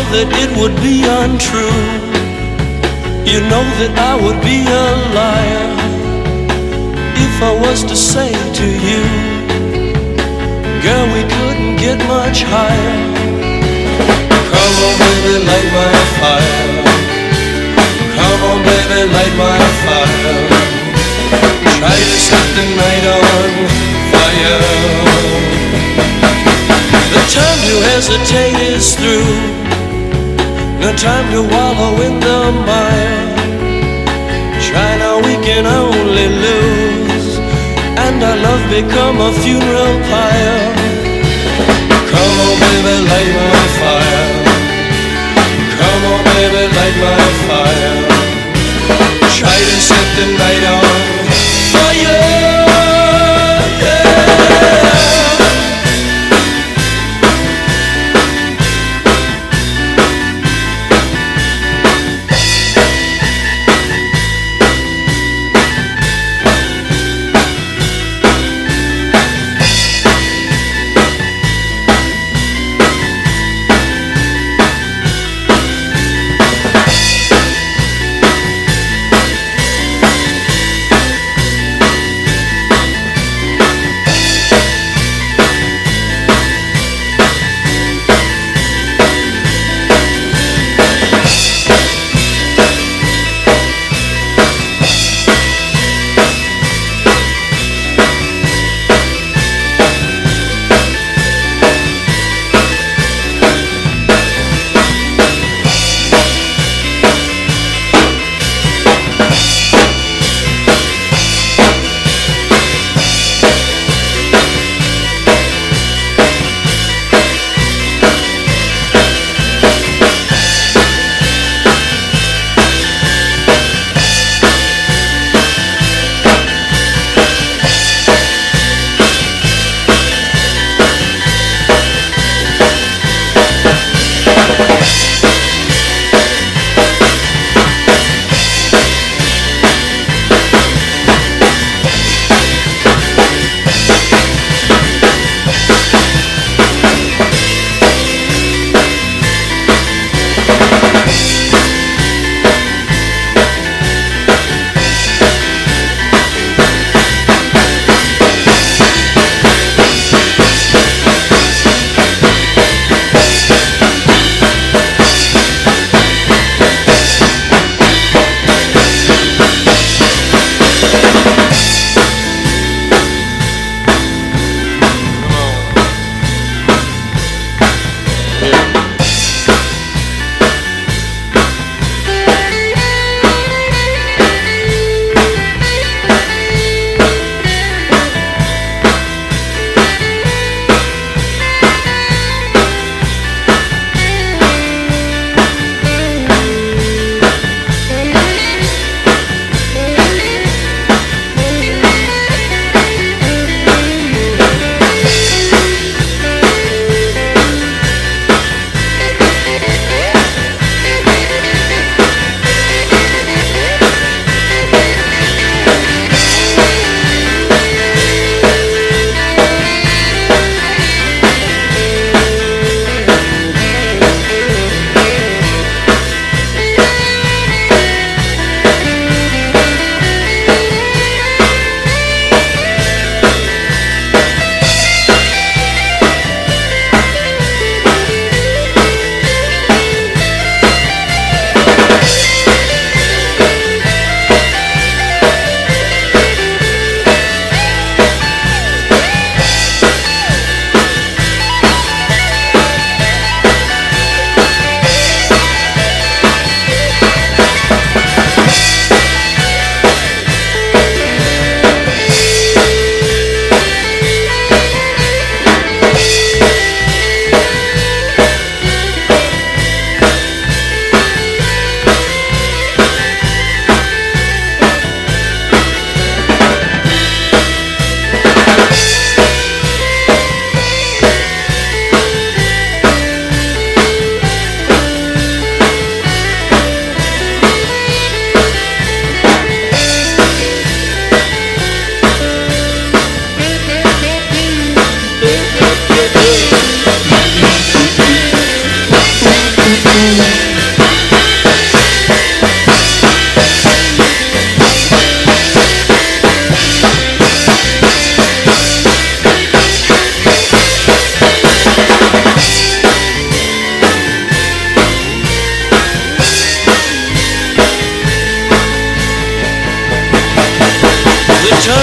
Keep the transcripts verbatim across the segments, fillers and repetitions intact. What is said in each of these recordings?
that it would be untrue. You know that I would be a liar if I was to say to you, girl, we couldn't get much higher. Come on, baby, light my fire. Come on, baby, light my fire. Try to set the night on fire. The time to hesitate is through. No time to wallow in the mire. Try now, we can only lose, and our love become a funeral pyre. Come on, baby, light my fire. Come on, baby, light my fire. Try to set the night on fire.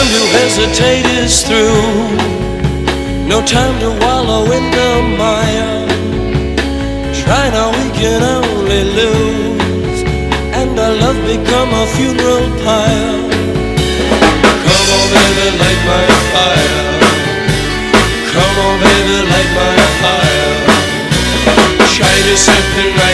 time to hesitate is through. No time to wallow in the mire. Try now, we can only lose, and our love become a funeral pyre. Come on, baby, light my fire. Come on, baby, light my fire. Try to set the